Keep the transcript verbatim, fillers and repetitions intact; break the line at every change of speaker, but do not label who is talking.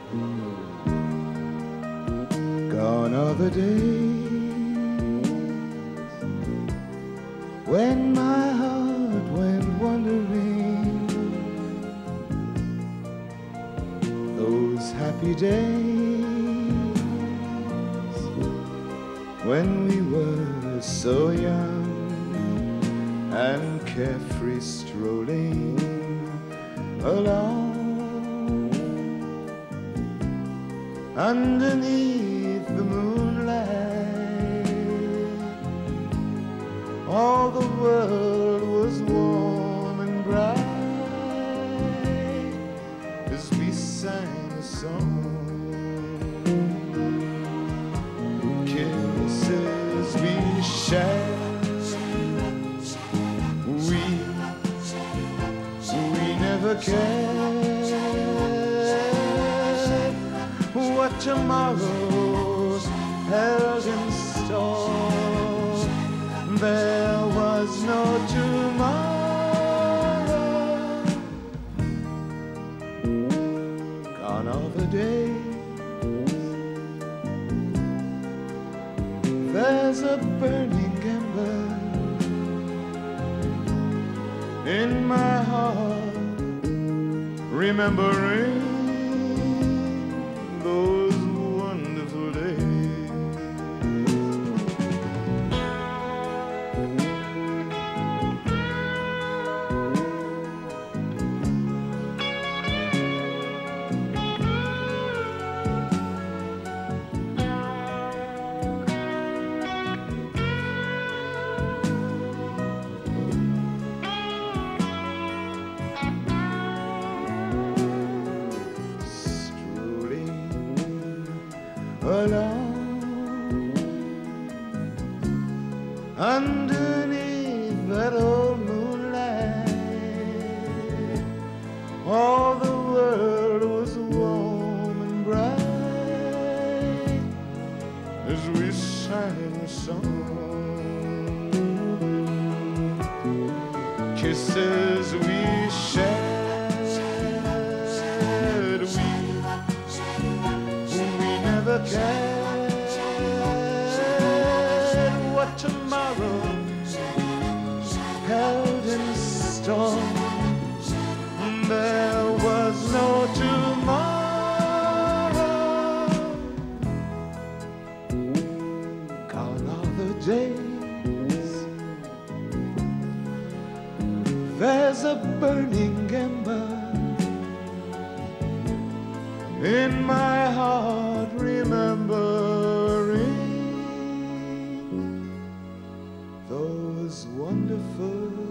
Gone are the days when my heart went wandering, those happy days when we were so young and carefree strolling along underneath the moonlight. All the world was warm and bright as we sang a song. Kisses we shared, we, we never cared what tomorrow held in store. There was no tomorrow. Gone are the days. There's a burning ember in my heart, remembering those wonderful days. Alone underneath that old moonlight, all the world was warm and bright as we sang a song. Kisses we shared, we never cared what tomorrow held in store. There was no tomorrow. Gone are the days. There's a burning ember in my heart, remembering those wonderful